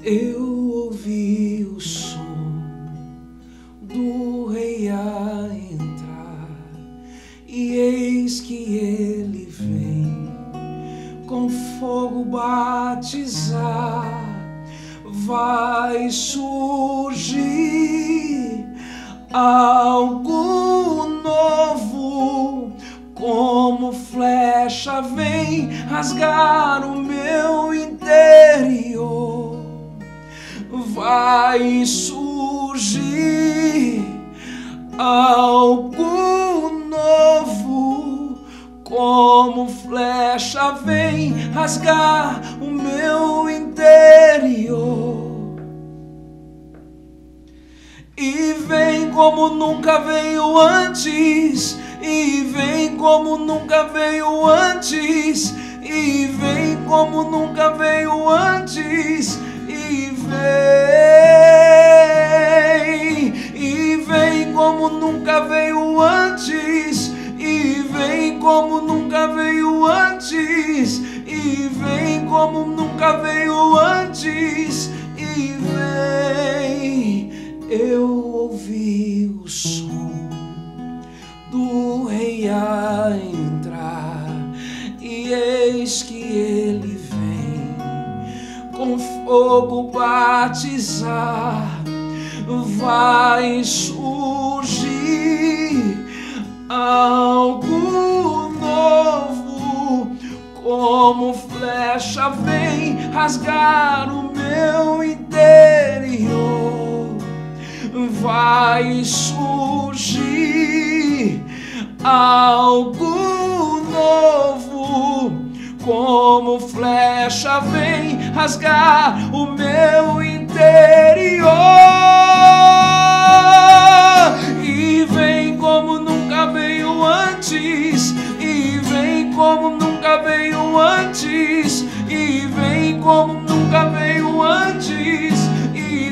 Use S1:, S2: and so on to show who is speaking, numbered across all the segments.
S1: Eu ouvi o som do Rei a entrar, e eis que ele vem com fogo batizar. Vai surgir algo novo, como flecha vem rasgar o meu interior. Vai surgir algo novo, como flecha vem rasgar o meu interior. E vem como nunca veio antes, e vem como nunca veio antes, e vem como nunca veio antes, e vem como nunca veio antes, e vem como nunca veio antes, e vem como nunca veio antes, e vem. Eu ouvi o som do Rei a entrar, e eis que ele vem com fogo batizar. Vai surgir algo novo, como flecha vem rasgar o meu interior. Vai surgir algo novo, como flecha vem rasgar o meu interior. E vem como nunca veio antes, e vem como nunca veio antes, e vem como nunca veio antes, e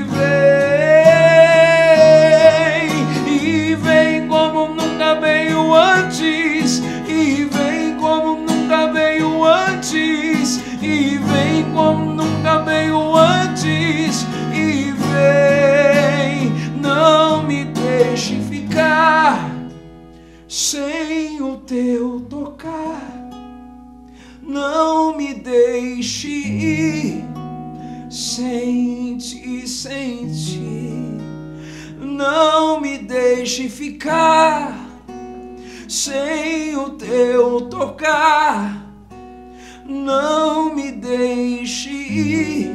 S1: vem como nunca veio antes, e vem como nunca veio antes, e vem como nunca veio antes, e vem. Não me deixe ficar sem o teu tocar, não me deixe ir sem ti, sem ti. Não me deixe ficar sem o teu tocar, não me deixe ir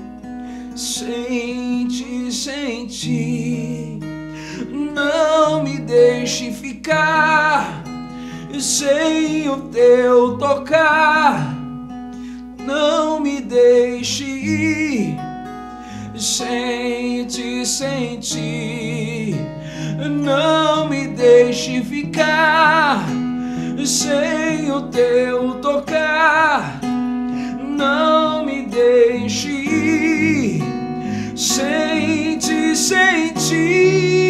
S1: sem ti, sem ti. Não me deixe ficar sem o teu tocar, não me deixe ir sem ti, sem ti. Não me deixe ficar sem o teu tocar, não me deixe ir sem ti, sem ti.